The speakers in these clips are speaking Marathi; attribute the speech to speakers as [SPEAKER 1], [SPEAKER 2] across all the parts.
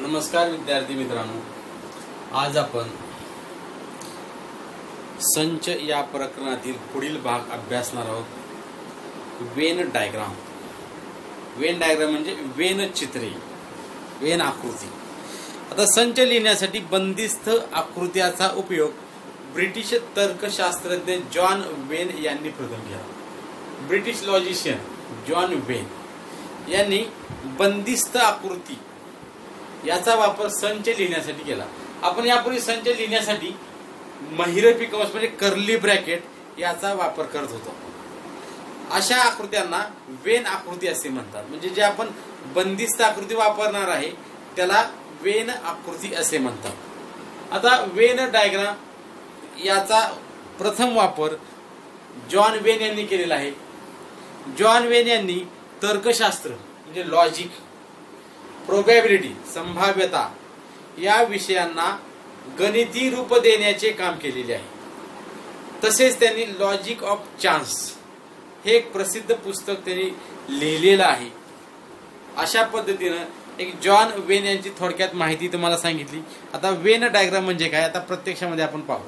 [SPEAKER 1] नमस्कार विद्यार्थी मित्रांनो, आज आपण संच या प्रकरणातील पुढील भाग अभ्यासणार आहोत। Venn diagram. वेन डायग्राम म्हणजे वेन चित्रे, वेन आकृती। आता संच लिहिण्यासाठी बंदिस्त आकृत्याचा उपयोग ब्रिटिश तर्कशास्त्रज्ञ जॉन वेन यांनी प्रथम केला। ब्रिटिश लॉजिशियन जॉन वेन यांनी बंदिस्त आकृती याचा वापर संच लिहिण्यासाठी केला। आपण यापूर्वी संच लिहिण्यासाठी महिरपी कंस म्हणजे कर्ली ब्रॅकेट याचा वापर करत होतो। अशा आकृत्यांना वेन आकृती असे म्हणतात। म्हणजे जे आपण बंदिस्त आकृती वापरणार आहे त्याला वेन आकृती असे म्हणतात। आता वेन डायग्राम याचा प्रथम वापर जॉन वेन यांनी केलेला आहे। जॉन वेन यांनी तर्कशास्त्र म्हणजे लॉजिक, प्रोबॅबिलिटी संभाव्यता या विषयांना गणिती रूप देण्याचे काम केलेले आहे। तसेच त्यांनी लॉजिक ऑफ चान्स हे एक प्रसिद्ध पुस्तक त्यांनी लिहिलेलं आहे। अशा पद्धतीने एक जॉन वेन यांची थोडक्यात माहिती तुम्हाला सांगितली। आता वेन डायग्राम म्हणजे काय आता प्रत्यक्षामध्ये आपण पाहू।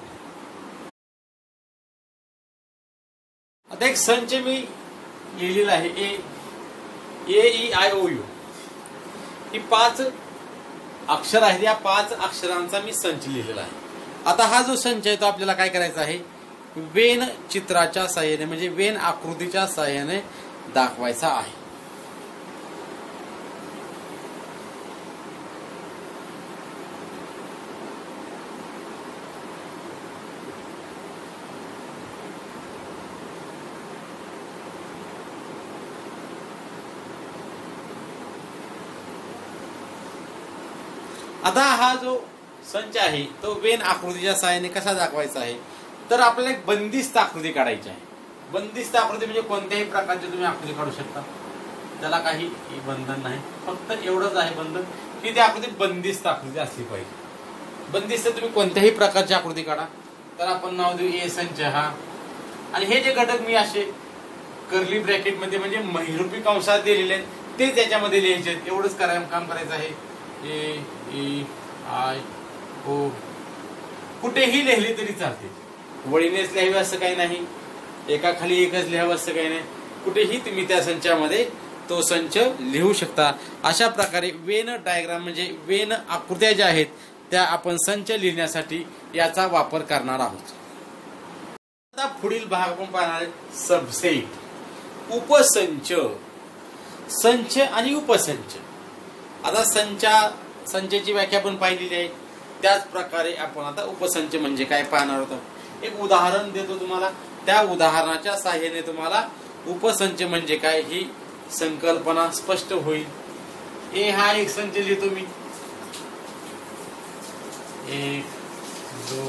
[SPEAKER 1] आता एक संच मी लिहिलेला आहे AEIOU ही 5 अक्षर आहेत। या 5 अक्षरांचा मी संच लिहिलेला आहे। आता हा जो संच आहे तो आपल्याला काय करायचा आहे, वेन चित्राच्या सहाय्याने म्हणजे वेन आकृतीच्या सहाय्याने दाखवायचा आहे। आता हा जो संच आहे तो वेन आकृतीच्या सहाय्याने कसा दाखवायचा आहे, तर आपल्याला एक बंदिस्त आकृती काढायची आहे। बंदिस्त आकृती म्हणजे कोणत्याही प्रकारची तुम्ही आकृती काढू शकता, त्याला काही बंधन नाही। फक्त एवढंच आहे बंधन की ती आकृती बंदिस्त आकृती असली पाहिजे। बंदिस्त तुम्ही कोणत्याही प्रकारची आकृती काढा। तर आपण नाव देऊ ए संच हा, आणि हे जे घटक मी असे कर्ली ब्रॅकेट मध्ये म्हणजे महिरूपी कंसात दिलेले आहेत ते त्याच्यामध्ये लिहायचे। एवढंच काम करायचं आहे। AEIO कुठेही लिहिले तरी चालते, वळीनेच लिहावे असं काही नाही, एका खाली एकच लिहावं असं काही नाही। कुठेही तुम्ही त्या संचामध्ये तो संच लिहू शकता। अशा प्रकारे वेन डायग्राम म्हणजे वेन आकृत्या ज्या आहेत त्या आपण संच लिहिण्यासाठी याचा वापर करणार आहोत। आता पुढील भाग आपण पाहणार आहे सबसेट, उपसंच, संच आणि उपसंच। आता संचाची व्याख्या आपण पाहिलेली आहे, त्याच प्रकारे आपण आता उपसंच म्हणजे काय पाहणार आहोत। एक उदाहरण देतो तुम्हाला, त्या उदाहरणाच्या सहाय्याने तुम्हाला उपसंच म्हणजे काय ही संकल्पना स्पष्ट होईल। ए हा एक संच लिहितो मी, 1 2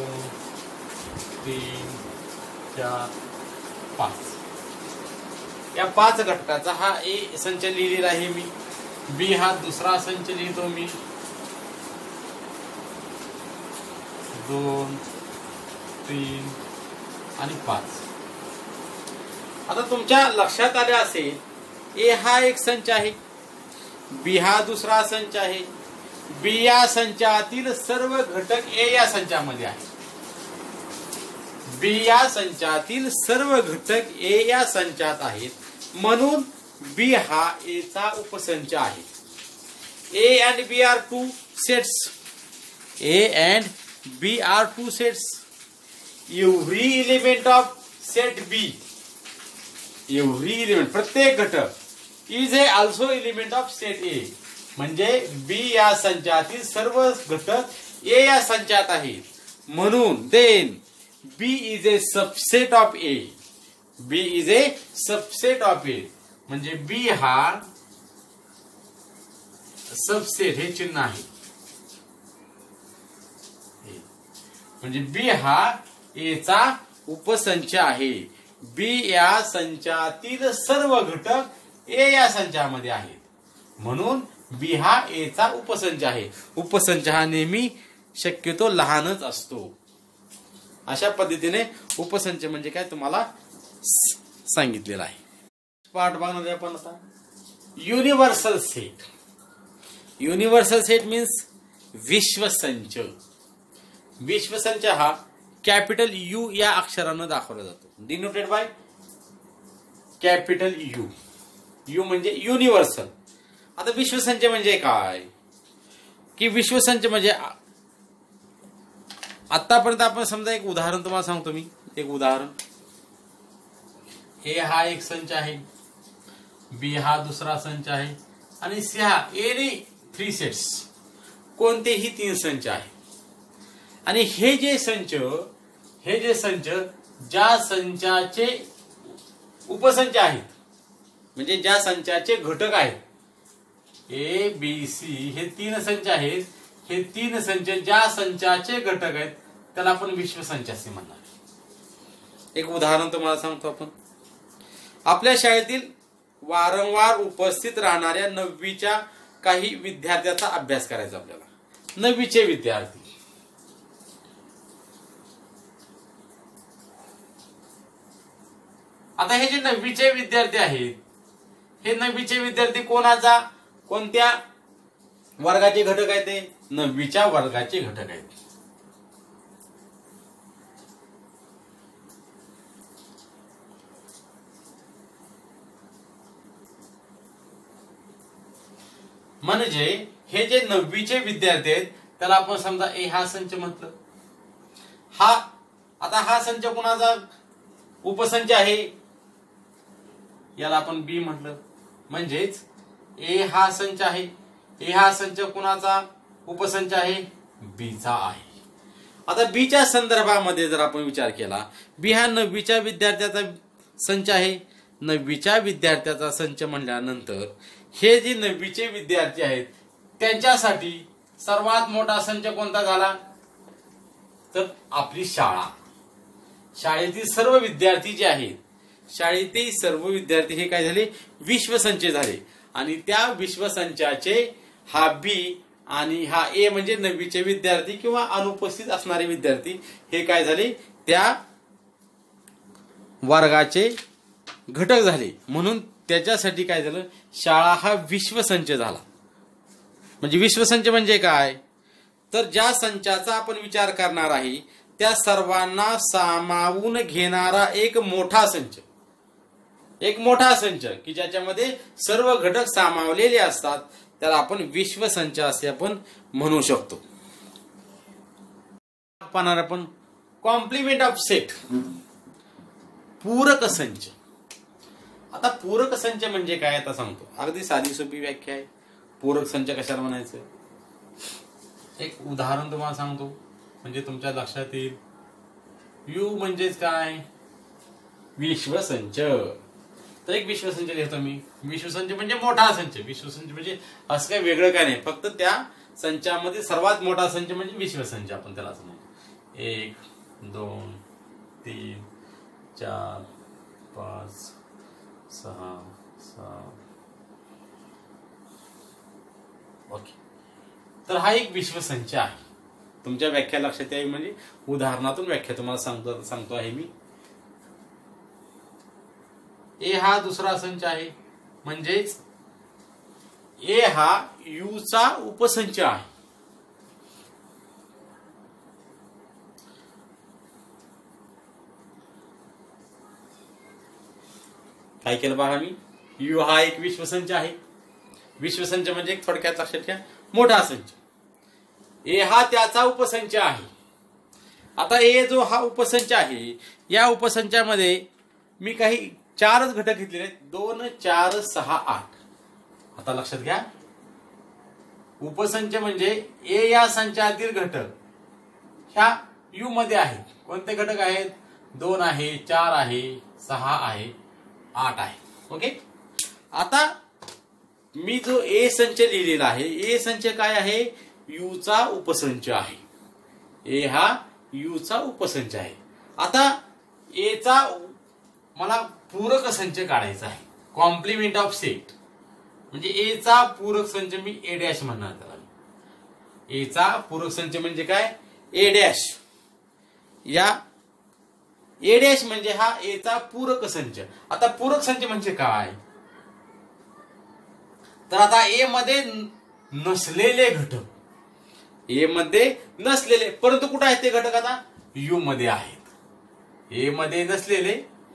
[SPEAKER 1] 3 4 5 या 5 घटकाचा हा ए संच लिहिलेला आहे मी। बी हा दुसरा संच लिहितो मी, 2 3 आणि 5। आता तुमच्या लक्षात आले असेल ए हा एक संच आहे, बी हा दुसरा संच आहे। बी या संचातील सर्व घटक ए या संचामध्ये आहेत। बी या संचातील सर्व घटक ए या संचात आहेत, म्हणून बी हा ए चा उपसंच आहे। A and B are 2 sets, A and B are 2 sets. Every element of set B, every element प्रत्येक घटक is a also element of set A, म्हणजे बी या संचातील सर्व घटक ए या संचात आहेत, म्हणून then B is a subset of A. B is a subset of A म्हणजे बी हा सबसेट, हे चिन्ह आहे, म्हणजे बी हा ए चा उपसंच आहे। बी या संचातील सर्व घटक ए या संचामध्ये आहेत, म्हणून बी हा ए चा उपसंच आहे। उपसंच हा नेहमी शक्यतो लहानच असतो। अशा पद्धतीने उपसंच म्हणजे काय तुम्हाला सांगितलेलं आहे। पार्ट बघणार आपण आता universal set. Universal set means विश्वसंच. विश्वसंच हा कॅपिटल यू या अक्षरानं दाखवला जातो, denoted by capital U. U म्हणजे युनिव्हर्सल. आता विश्वसंच म्हणजे काय की विश्वसंच म्हणजे आतापर्यंत आपण समजा एक उदाहरण तुम्हाला सांगतो मी. एक उदाहरण, ए हा एक संच आहे, बी हा दुसरा संच आहे आणि सी हा एनी 3 सेट्स, कोणतेही 3 संच आहे. आणि हे जे संच ज्या संचाचे उपसंच आहेत, म्हणजे ज्या संचाचे घटक आहेत, ए बी सी हे 3 संच आहेत. हे 3 संच ज्या संचाचे घटक आहेत त्याला आपण विश्वसंच असे म्हणणार. एक उदाहरण तुम्हाला सांगतो आपण. आपल्या शाळेतील वारंवार उपस्थित राहणाऱ्या 9वीच्या काही विद्यार्थ्याचा अभ्यास करायचा आपल्याला. 9वीचे विद्यार्थी. आता हे जे 9वीचे विद्यार्थी आहेत, हे 9वीचे विद्यार्थी कोणत्या वर्गाचे घटक आहेत? ते 9वीच्या वर्गाचे घटक आहेत. म्हणजे हे जे 9वीचे विद्यार्थी आहेत त्याला आपण समजा ए हा संच म्हटलं. हा संच कुणाचा उपसंच आहे, याला आपण बी म्हटलं. म्हणजेच ए हा संच आहे, ए हा संच कुणाचा उपसंच आहे? बीचा आहे. आता बीच्या संदर्भामध्ये जर आपण विचार केला, बी हा 9वीच्या विद्यार्थ्याचा संच आहे. 9वीच्या विद्यार्थ्याचा संच म्हणल्यानंतर हे जे 9वीचे विद्यार्थी आहेत त्यांच्यासाठी सर्वात मोठा संच कोणता झाला? तर आपली शाळा. शाळेतील सर्व विद्यार्थी जे आहेत, शाळेतील सर्व विद्यार्थी हे काय झाले? विश्वसंच झाले. आणि त्या विश्वसंचाचे हा बी आणि हा ए म्हणजे 9वीचे विद्यार्थी किंवा अनुपस्थित असणारे विद्यार्थी हे काय झाले? त्या वर्गाचे घटक झाले. म्हणून त्याच्यासाठी काय झालं? शाळा हा विश्वसंच झाला. म्हणजे विश्वसंच म्हणजे काय? तर ज्या संचाचा आपण विचार करणार आहे त्या सर्वांना सामावून घेणारा एक मोठा संच. एक मोठा संच की ज्याच्यामध्ये सर्व घटक सामावलेले असतात त्याला आपण विश्वसंच असे आपण म्हणू शकतो. आपण कॉम्प्लिमेंट ऑफ सेट, पूरक संच. आता पूरक संच म्हणजे काय आता सांगतो. अगदी साधी सोपी व्याख्या आहे. पूरक संच कशाला म्हणायचं? एक उदाहरण तुम्हाला सांगतो म्हणजे तुमच्या लक्षात येईल. यू म्हणजेच काय? विश्वसंच. तर एक विश्वसंच लिहितो मी. विश्वसंच म्हणजे मोठा संच. विश्वसंच म्हणजे असं काही वेगळं काय नाही, फक्त त्या संचामध्ये सर्वात मोठा संच म्हणजे विश्वसंच आपण त्याला असं म्हणतो. 1 2 3 4 5 6 7. ओके. तर हा एक विश्वसंच आहे. तुमच्या व्याख्या लक्षात यावी म्हणजे उदाहरणातून व्याख्या तुम्हाला सांगतो आहे मी. ए हा दुसरा संच आहे. म्हणजेच ए हा यूचा उपसंच आहे. काय केलं पहा मी. यू हा एक विश्वसंच आहे. विश्वसंच म्हणजे एक थोडक्यात लक्षात घ्या मोठा संच. ए हा त्याचा उपसंच आहे. आता ए जो हा उपसंच आहे या उपसंचामध्ये मी काही 4च घटक घेतलेले आहेत. 2 4 6 8. आता लक्षात घ्या उपसंच म्हणजे ए या संचातील घटक ह्या यू मध्ये आहेत. कोणते घटक आहेत? 2 आहे, 4 आहे, 6 आहे, 8 आहे. ओके. आता मी जो ए संच लिहिलेला आहे, ए संच काय आहे? यूचा उपसंच आहे. ए हा यूचा उपसंच आहे. आता एचा मला पूरक संच काढायचा आहे. कॉम्प्लिमेंट ऑफ सेट म्हणजे एचा पूरक संच मी ए डॅश म्हणणार त्याला. एचा पूरक संच म्हणजे काय? A dash. या ए डॅश म्हणजे हा एचा पूरक संच. आता पूरक संच म्हणजे काय? तर आता ए मध्ये नसलेले घटक, ए मध्ये नसलेले, परंतु कुठे आहेत ते घटक? आता यू मध्ये आहेत. ए मध्ये नसलेले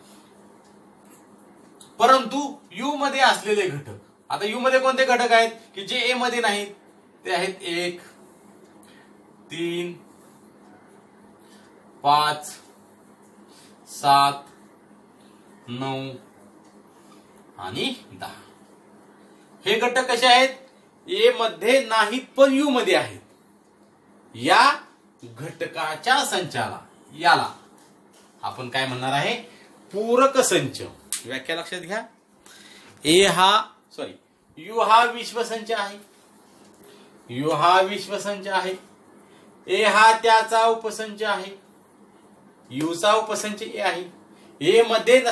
[SPEAKER 1] परंतु यू मध्ये असलेले घटक. आता यू मध्ये कोणते घटक आहेत की जे ए मध्ये नाहीत? ते आहेत 1, 3, 5, 7, 9 आणि 10. हे घटक कसे आहेत? ए मध्ये नाहीत पण यू मध्ये आहेत. या घटकाच्या संचाला, याला आपण काय म्हणणार आहे? पूरक संच. व्याख्या लक्षात घ्या. यू हा विश्वसंच आहे. यू हा विश्वसंच आहे. ए हा त्याचा उपसंच आहे. यू चा उपसंच ए आहे. ए मध्ये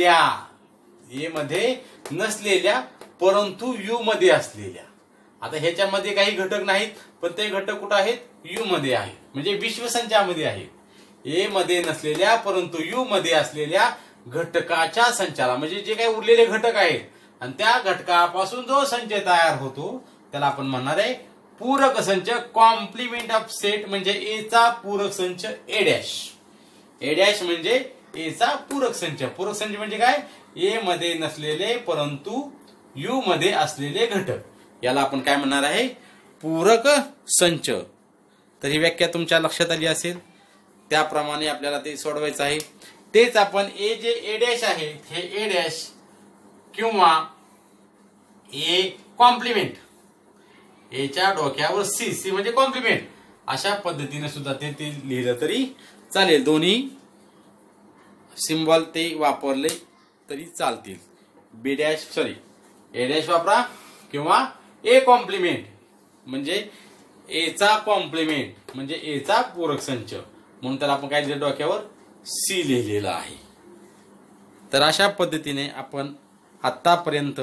[SPEAKER 1] नसलेल्या परंतु यू मध्ये असलेल्या. आता ह्याच्यामध्ये काही घटक नाहीत पण ते घटक कुठे आहेत? यू मध्ये आहेत, म्हणजे विश्वसंचामध्ये आहेत. ए मध्ये नसलेल्या परंतु यू मध्ये असलेल्या घटकाच्या संचाला, म्हणजे जे काही उरलेले घटक आहेत आणि त्या घटकापासून जो संच तयार होतो त्याला आपण म्हणणार आहे पूरक संच. कॉम्प्लिमेंट ऑफ सेट म्हणजे ए चा पूरक संच ए डॅश. ए डॅश म्हणजे ए चा पूरक संच. पूरक संच म्हणजे काय? ए मध्ये नसलेले परंतु यू मध्ये असलेले घटक, याला आपण काय म्हणणार आहे? पूरक संच. तर ही व्याख्या तुमच्या लक्षात आली असेल. त्याप्रमाणे आपल्याला ते सोडवायचं आहे. तेच आपण जे ए डॅश आहे हे ए डॅश किंवा ए कॉम्प्लिमेंट, एच्या डोक्यावर सी म्हणजे कॉम्प्लिमेंट, अशा पद्धतीने सुद्धा ते लिहिलं तरी चालेल. दोन्ही सिम्बॉल ते वापरले तरी चालतील. बी डॅश ए डॅश वापरा किंवा ए कॉम्प्लिमेंट म्हणजे ए चा कॉम्प्लिमेंट म्हणजे ए चा पूरक संच, म्हणून तर आपण काय लिहिलं? डोक्यावर सी लिहिलेलं आहे. तर अशा पद्धतीने आपण आतापर्यंत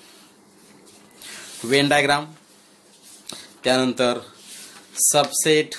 [SPEAKER 1] वेन डायग्राम, त्यानंतर सबसेट,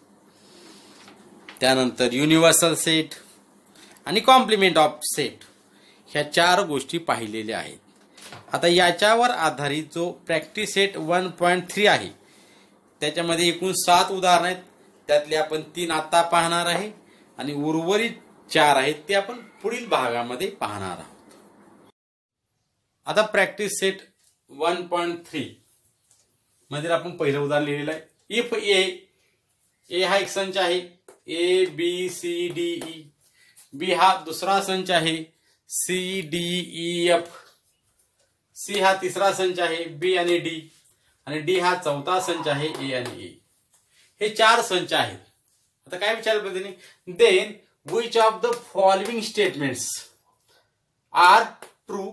[SPEAKER 1] त्यानंतर युनिव्हर्सल सेट आणि कॉम्प्लिमेंट ऑफ सेट ह्या 4 गोष्टी पाहिलेल्या आहेत. आता याच्यावर आधारित जो प्रॅक्टिस सेट 1.3 आहे त्याच्यामध्ये एकूण 7 उदाहरण आहेत. त्यातले आपण 3 आता पाहणार आहे आणि उर्वरित 4 आहेत ते आपण पुढील भागामध्ये पाहणार आहोत. आता प्रॅक्टिस सेट 1.3 मध्ये आपण पहिलं उदाहरण लिहिलेलं आहे. इफ ए हा एक संच आहे, A B C D E. B हा दुसरा संच आहे, C D E F. C हा तिसरा संच आहे, बी आणि डी. आणि डी हा चौथा संच आहे, ए आणि ए. हे 4 संच आहेत. आता काय विचारलं पद्धतीने? Then which of the following statements are true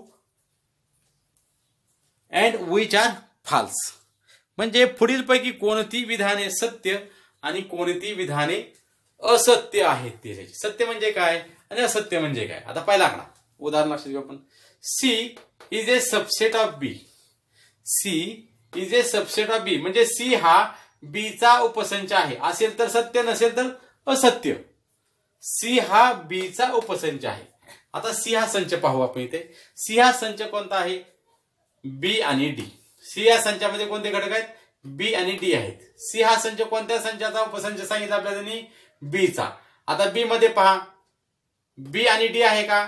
[SPEAKER 1] and which are false. म्हणजे पुढील पैकी कोणती विधाने सत्य आणि कोणती विधाने असत्य आहेत. ते सत्य म्हणजे काय आणि असत्य म्हणजे काय? आता पहिला आकडा उदाहरण लक्षात घेऊ आपण. C is a subset of B. C is a subset of B म्हणजे सी हा बी चा उपसंच आहे. असेल तर सत्य, नसेल तर असत्य. सी हा बी चा उपसंच आहे. आता सी हा संच पाहू आपण इथे. सी हा संच कोणता आहे? बी आणि डी. सी या संचामध्ये कोणते घटक आहेत? बी आणि डी आहेत. सी हा संच कोणत्या संचाचा उपसंच सांगितला आपल्याला? बी चा. आता बी मध्ये पहा, बी आणि डी आहे का?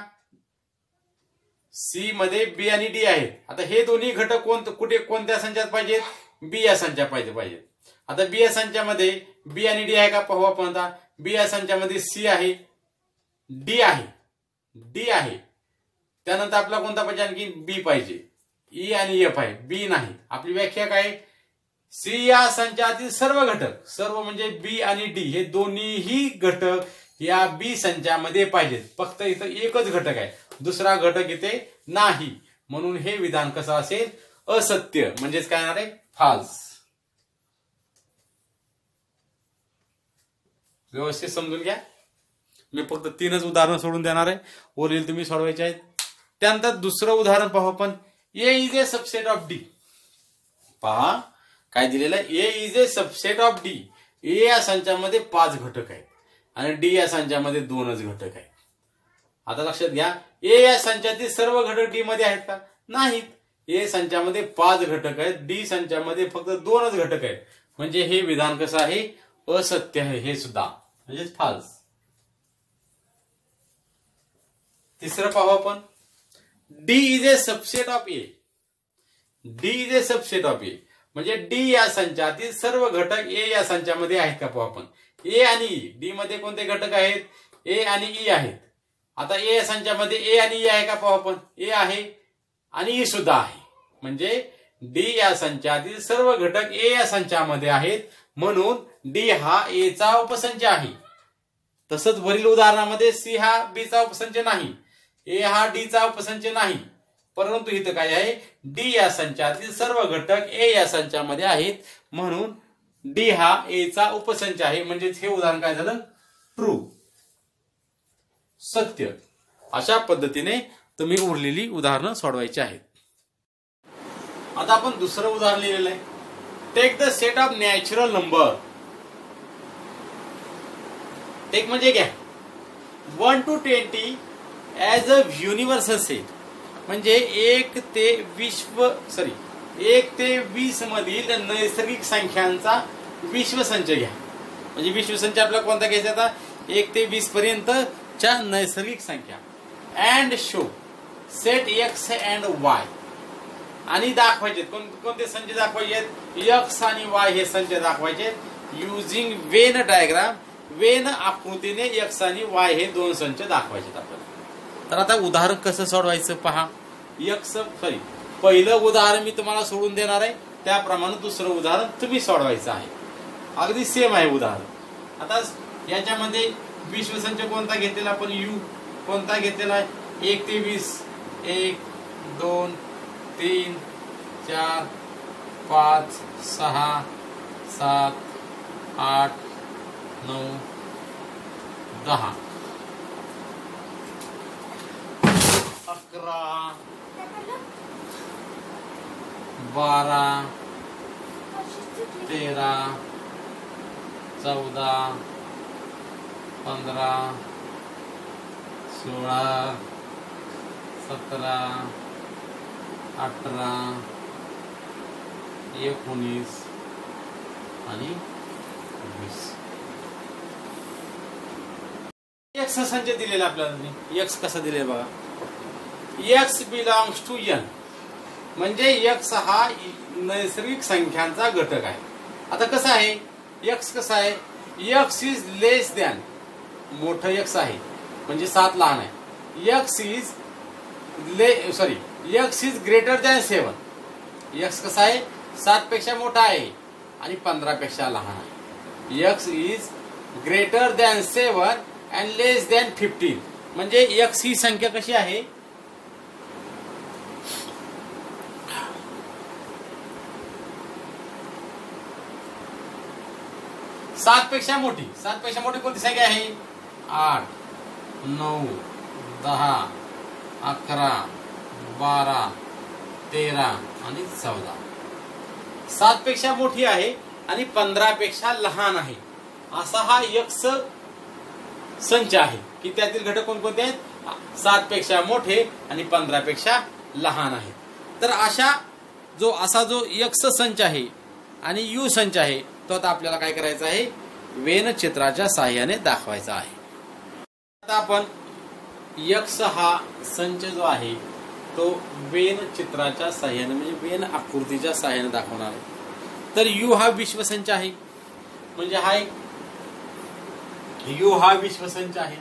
[SPEAKER 1] सी मध्ये बी आणि डी आहेत. आता हे दोन्ही घटक कोणत्या संचात पाहिजेत? बी या संचात पाहिजेत. आता बी या संचामध्ये बी आणि डी आहे का पाहू आपण. आता बी या संचामध्ये सी आहे, डी आहे, डी आहे. त्यानंतर आपला कोणता पाहिजे? आणखी बी पाहिजे. ई आणि एफ आहे, बी नाही. आपली व्याख्या काय? सी या संचातील सर्व घटक, सर्व म्हणजे बी आणि डी हे दोन्हीही घटक या बी संचामध्ये पाहिजेत. फक्त इथं एकच घटक आहे, दुसरा घटक इथे नाही. म्हणून हे विधान कसं असेल? असत्य. म्हणजेच काय येणार आहे? फॉल्स. व्यवस्थित समजून घ्या. मी फक्त 3च उदाहरण सोडून देणार आहे, उरलेले तुम्ही सोडवायचे आहेत. त्यानंतर दुसरं उदाहरण पाहू आपण. A is a subset of D. पहा काय दिलेलं आहे? A is a subset of D. A या संचामध्ये 5 घटक आहेत आणि डी या संचामध्ये 2च घटक आहेत. आता लक्षात घ्या, ए या संचातील सर्व घटक डी मध्ये आहेत का? नाहीत. ए संचामध्ये 5 घटक आहेत, डी संचामध्ये फक्त 2च घटक आहेत. म्हणजे हे विधान कसं आहे, असत्य आहे, हे सुद्धा म्हणजे फाल्स. तिसरं पाहू आपण, D is a subset of A. D is a subset of A म्हणजे डी या संचातील सर्व घटक ए या संचामध्ये आहेत का पाहू आपण. ए आणि ई, डी मध्ये कोणते घटक आहेत, ए आणि ई आहेत. आता ए या संचामध्ये ए आणि ई आहे का पाहू आपण. ए आहे आणि ई सुद्धा आहे, म्हणजे डी या संचातील सर्व घटक ए या संचामध्ये आहेत, म्हणून डी हा ए चा उपसंच आहे. तसंच वरील उदाहरणामध्ये सी हा बी चा उपसंच नाही, ए हा डी चा उपसंच नाही, परंतु इथं काय आहे, डी या संचातील सर्व घटक ए या संचामध्ये आहेत, म्हणून डी हा ए चा उपसंच आहे. म्हणजे हे उदाहरण काय झालं, ट्रू, सत्य. अशा पद्धतीने तुम्ही उरलेली उदाहरणं सोडवायची आहेत. आता आपण दुसरं उदाहरण लिहिलेलं आहे. Take the set of natural number. Take म्हणजे घ्या 1 to 20 as a universal set, म्हणजे 1 ते 20 मधील नैसर्गिक संख्यांचा विश्वसंच घ्या. म्हणजे विश्वसंच आपल्याला कोणता घ्यायचा, आता 1 ते 20 पर्यंतच्या नैसर्गिक संख्या. And show set X and Y, आणि दाखवायचे कोणते संच दाखवायचे, एक्स आणि वाय हे संच दाखवायचे युजिंग वेन डायग्राम. वेन आकृतीने एक्स आणि वाय हे दोन संच दाखवायचे आपल्याला. तर आता उदाहरण कसं सोडवायचं पहा. पहिलं उदाहरण मी तुम्हाला सोडून देणार आहे, त्याप्रमाणे दुसरं उदाहरण तुम्ही सोडवायचं आहे. अगदी सेम आहे उदाहरण. आता याच्यामध्ये विश्वसंच कोणता घेतलेला आपण, यू कोणता घेतलेला आहे, 1 ते 20, 1 2 3 4 5 6 7 8 9 10 11 12 13 14 15 16 17 18 19 आणि 20. एक्स संच दिलेला आपल्याला. एक्स कसा दिलेला बघा, एक्स बिलॉंग्स टू एन, म्हणजे एक्स हा नैसर्गिक संख्यांचा घटक आहे. आता कसं आहे, एक्स कसा आहे, एक्स इज लेस दॅन, मोठं एक्स आहे म्हणजे 7 लहान आहे. X is greater than 7. X कसा आहे, 7 पेक्षा मोठा आहे आणि 15 पेक्षा लहान आहे. X is greater than 7 and less than 15, म्हणजे एक्स ही संख्या कशी आहे, 7 पेक्षा मोठी. 7 पेक्षा मोठी कोणती संख्या आहे, 8 9 10 11 12 13 आणि 14. 7 पेक्षा मोठी आहे आणि 15 पेक्षा लहान आहे, असा हा एक्स संच आहे की त्यातील घटक कोणकोणते आहेत, 7 पेक्षा मोठे आणि 15 पेक्षा लहान आहेत. तर असा जो एक्स संच आहे आणि यू संच आहे, तो आता आपल्याला काय करायचा आहे, वेन चित्राच्या साहाय्याने दाखवायचा आहे. आता आपण एक्स हा संच जो आहे तो वेन चित्राच्या साहाय्याने म्हणजे वेन आकृतीच्या साहाय्याने दाखवणार आहे. तर यू हा विश्वसंच आहे, म्हणजे हा यू हा विश्वसंच आहे.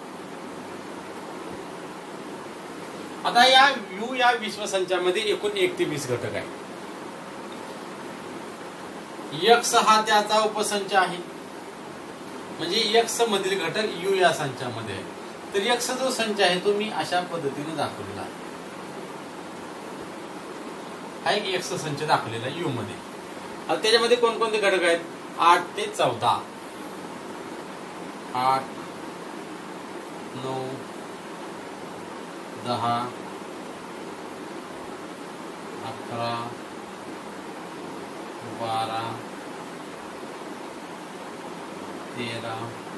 [SPEAKER 1] आता या यू या विश्वसंचामध्ये एकूण 1 ते 20 घटक आहे. एक्स हा त्याचा उपसंच आहे, म्हणजे एक्स मधील घटक यू या संचामध्ये आहे. तर एक्स जो संच आहे तो मी अशा पद्धतीने दाखवलेला आहे. हा एक एक्स संच दाखवलेला आहे यू मध्ये. आता त्याच्यामध्ये कोणकोणते घटक आहेत, 8 ते 14, 8 9 10 11 12 13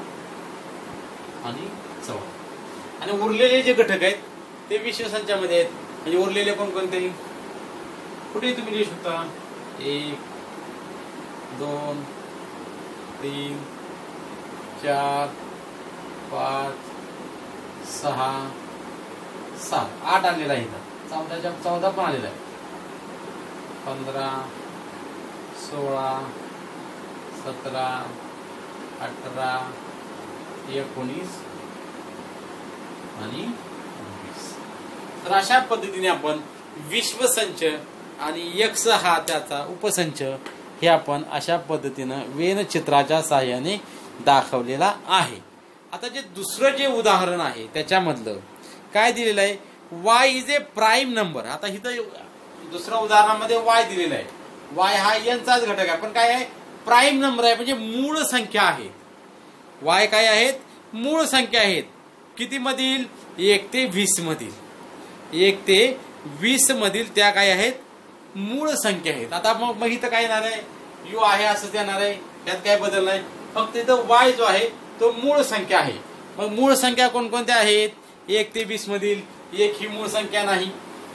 [SPEAKER 1] आणि 14. आणि उरलेले जे घटक आहेत ते विश्वसंचामध्ये आहेत. म्हणजे उरलेले कोणकोणते कुठे तुम्ही लिहू शकता, 1 2 3 4 5 6 7 8 आलेला आहे इथं. 14 पण आलेला आहे. 15 16 17 18 19 आणि 20. तर अशा पद्धतीने आपण विश्वसंच आणि यक्ष हा त्याचा उपसंच हे आपण अशा पद्धतीनं वेनचित्राच्या साहाय्याने दाखवलेला आहे. आता जे दुसरं जे उदाहरण आहे त्याच्यामधलं काय दिलेलं आहे, y is a prime number. आता इथं दुसऱ्या उदाहरणामध्ये y दिलेला आहे. y हा n चाच घटक आहे, पण काय आहे, प्राईम नंबर आहे, म्हणजे मूळ संख्या आहे. y काय आहेत, मूळ संख्या आहेत. किती मधील, 1 ते 20 मधील. 1 ते 20 मधील त्या काय आहेत, मूळ संख्या आहेत. आता मग इथं काय येणार आहे, u आहे असंच येणार आहे, त्यात काय बदल नाही. फक्त इथं y जो आहे तो मूळ संख्या आहे. मग मूळ संख्या कोणकोणत्या आहेत, 1 ते 20 मधील 1 ही मूळ संख्या नाही.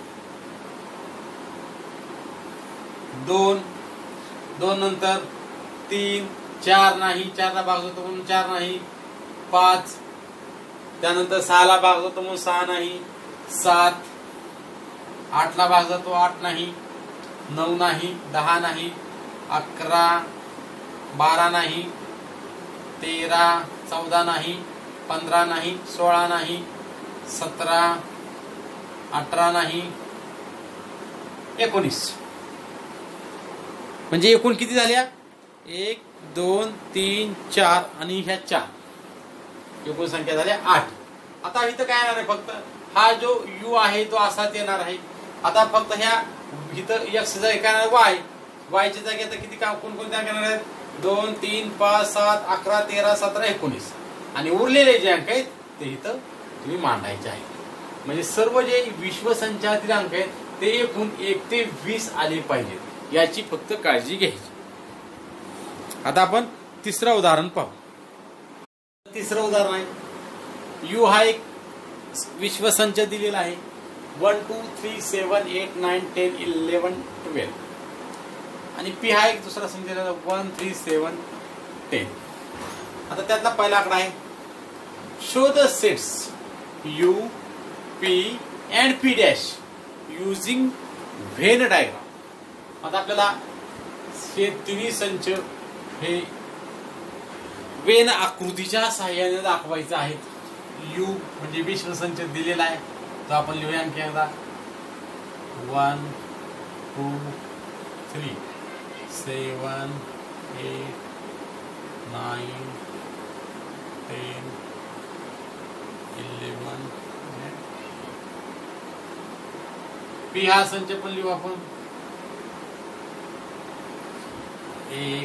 [SPEAKER 1] 2 नंतर 3 4 नाही, 4 ला भाग होतो म्हणून 4 नाही. 5 त्यानंतर 6 ला भाग होतो म्हणून 6 नाही. 7 8 ला भाग जातो 8 नाही. 9 नाही, 10 नाही. 11 12 नाही. 13 14 नाही. 15 नाही. 16 नाही. 17 18 नाही. 19. म्हणजे एकूण किती झाल्या, 1 2 3 4 आणि ह्या 4 एकूण संख्या झाल्या 8. आता इथं काय येणार आहे, फक्त हा जो u आहे तो असाच येणार आहे. आता फक्त ह्या इथं x चा येणार y, y च्या जागी आता किती काम कोणकोणते अंक येणार आहेत, 2 3 5 7 11 13 17 19 आणि उरलेले जे अंक आहेत ते इथं तुम्ही मांडायचे आहेत. म्हणजे सर्व जे विश्वसंचातील अंक आहेत ते एकूण 1 ते 20 आले पाहिजेत, याची फक्त काळजी घ्यायची. आता आपण तिसरं उदाहरण पाहू. तिसरं उदाहरण आहे, u हा एक विश्वसंच दिलेला आहे. 1 2 3 7 8 9 10 11 12 आणि p हा एक दुसरा संच दिलेला 1 3 7 10. आता त्यातला पहिला आकडा आहे, show the sets u p and p dash using Venn diagram. आता आपल्याला हे तिन्ही संच हे वेन आकृतीच्या सहाय्याने दाखवायचं आहे. u म्हणजे विश्वसंच दिलेला आहे, तो आपण लिहूया आणखी एकदा. 1 2 3 7 8 9 10 11 p हा संच पण लिहू आपण. 1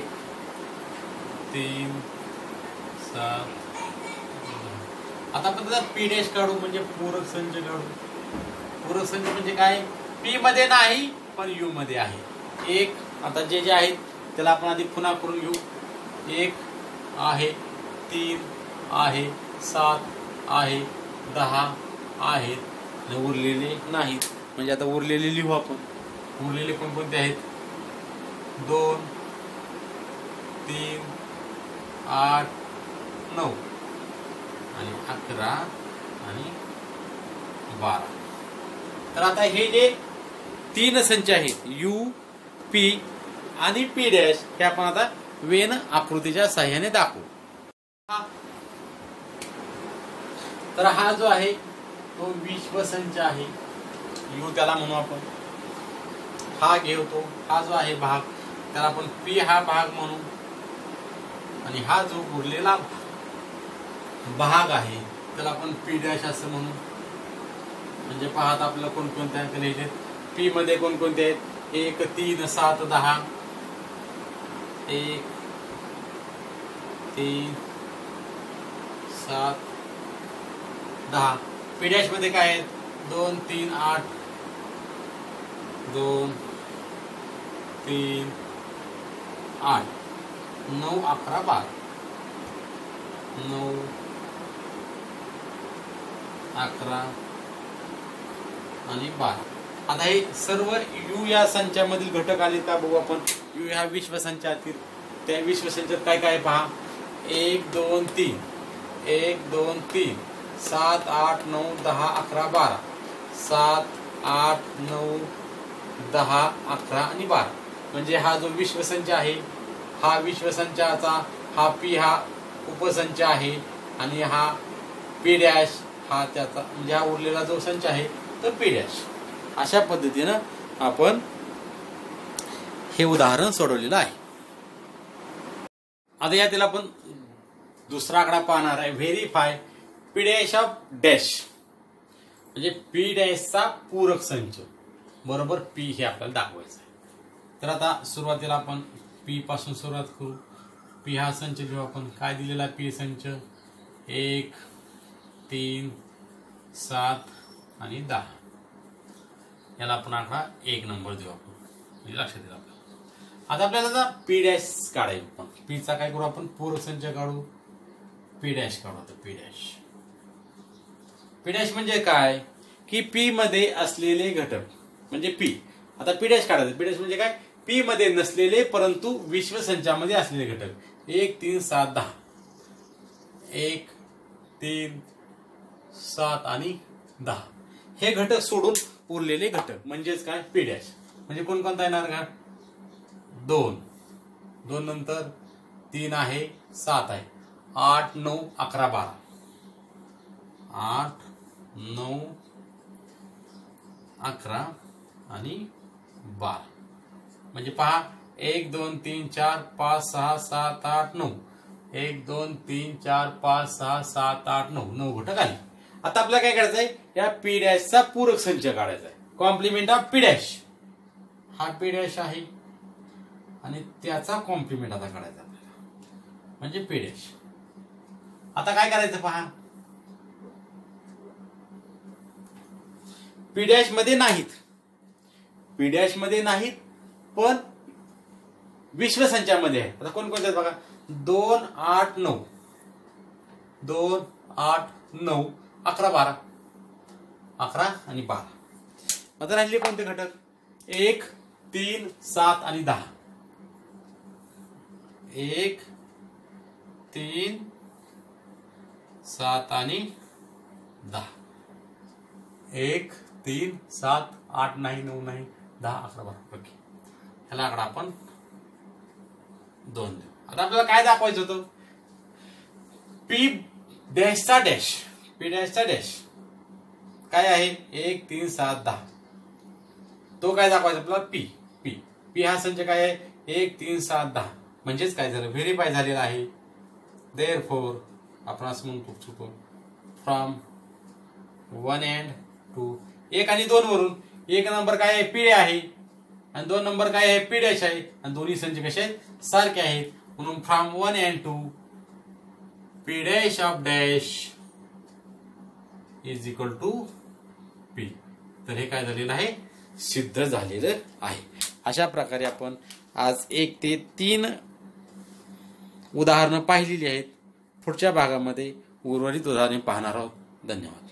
[SPEAKER 1] 3 7. आता आपण त्याचा p डॅश काढू, म्हणजे पूरक संच काढू. पूरक संच म्हणजे काय, p मध्ये नाही पण u मध्ये आहे. 1 आता जे जे आहेत त्याला आपण आधी पुन्हा करून घेऊ. 1 आहे, 3 आहे, 7 आहे, 10 आहेत आणि उरलेले नाहीत. म्हणजे आता उरलेले लिहू आपण. उरलेले कोणकोणते आहेत, 2 3 8 9 आणि 11 आणि 12. तर आता हे जे तीन संच आहेत u p आणि p डॅश हे आपण आता वेन आकृतीच्या साहाय्याने दाखवू. तर हा जो आहे तो विश्वसंच आहे, u त्याला म्हणू आपण. हा घेतो, हा जो आहे भाग त्याला आपण p हा भाग म्हणू आणि हा जो उरलेला भाग आहे त्याला आपण p डॅश असं म्हणू. म्हणजे पाहत आपल्याला कोणकोणते अंक लिहिले, p मध्ये कोणकोणते आहेत, 1 3 7 10 1 3 7 10. p डॅश मध्ये काय आहेत, 2 3 8 2 3 8 9 11 12 9 11 आणि 12. आता हे सर्व u या संचामधील घटक आले का बघू आपण. u ह्या विश्वसंचातील त्या विश्वसंचात काय काय पहा, 1 2 3 1 2 3 7 8 9 10 11 12 7 8 9 10 11 आणि 12. म्हणजे हा जो विश्वसंच आहे, हा विश्वसंचाचा हा पी हा उपसंच आहे आणि हा पी डॅश हा त्याचा म्हणजे हा उरलेला जो संच आहे तो पी डॅश. अशा पद्धतीनं आपण हे उदाहरण सोडवलेलं आहे. आता यातील आपण दुसरा आकडा पाहणार आहे, verify P dash of dash, म्हणजे पी डॅशचा पूरक संच बरोबर पी हे आपल्याला दाखवायचं आहे. तर आता सुरुवातीला आपण पी पासून सुरुवात करू. पी हा संच घेऊ आपण. काय दिलेला पी संच, 1 3 7 आणि 10. याला आपण आकडा 1 नंबर देऊ आपण, म्हणजे लक्षात येईल आपल्याला. आता आपल्याला पी डॅश काढायचं. पण पीचा काय करू आपण, पूरक संच काढू, पी डॅश काढू. आता पी डॅश, पी डॅश म्हणजे काय की पी मध्ये असलेले घटक म्हणजे पी. आता पी डॅश काढायचं. पी डॅश म्हणजे काय, पी मध्ये नसलेले परंतु विश्वसंचामध्ये असलेले घटक. 1 3 7 10, 1 3 7 आणि 10 हे घटक सोडून उरलेले घटक म्हणजेच काय पी डॅश. म्हणजे कोणकोणता येणार का, 2 2 नंतर 3 आहे, 7 आहे, 8 9 11 12, 8 9 11 आणि 12. म्हणजे पहा 1 2 3 4 5 6 7 8 9, 1 2 3 4 5 6 7 8 9 9 घटक आले. आता आपल्याला काय करायचंय, या पी डॅशचा पूरक संच काढायचा आहे, कॉम्प्लिमेंट ऑफ पी डॅश. हा पी डॅश आहे आणि त्याचा कॉम्प्लिमेंट आता काढायचा आपल्याला, म्हणजे पी डॅश. आता काय करायचं पहा, पी डॅश मध्ये नाहीत, पी डॅश मध्ये नाहीत पण विश्वसंचामध्ये आहे. आता कोणकोणते बघा, 2 8 9, 2 8 9 11 12, 11 आणि 12. आता राहिले कोणते घटक, 1 3 7 आणि 10, 1 3 7 आणि 10, 1 3 7 8 9 9 9 10 11 12. ओके, ह्याला आकडा आपण 2 देऊ. आता आपल्याला काय दाखवायचं होतं, पी डॅशचा डॅश, पी डॅशचा डॅश काय आहे, 1 3 7 10. तो काय दाखवायचा आपल्याला, पी पी पी हा संच काय आहे, 1 3 7 10. म्हणजेच काय झालं, व्हेरीफाय झालेला आहे. देअरफॉर आपण असं म्हणतो फ्रॉम 1 and 2, 1 आणि 2 वरून 1 नंबर काय आहे, पी आहे आणि 2 नंबर काय आहे, पी डॅश आहे आणि दोन्ही संच कसे आहेत, सारखे आहेत. म्हणून from 1 and 2 P dash of dash is equal to P. तर हे काय झालेलं आहे, सिद्ध झालेलं आहे. अशा प्रकारे आपण आज 1 ते 3 उदाहरणं पाहिलेली आहेत. पुढच्या भागामध्ये उर्वरित उदाहरणे पाहणार आहोत. धन्यवाद.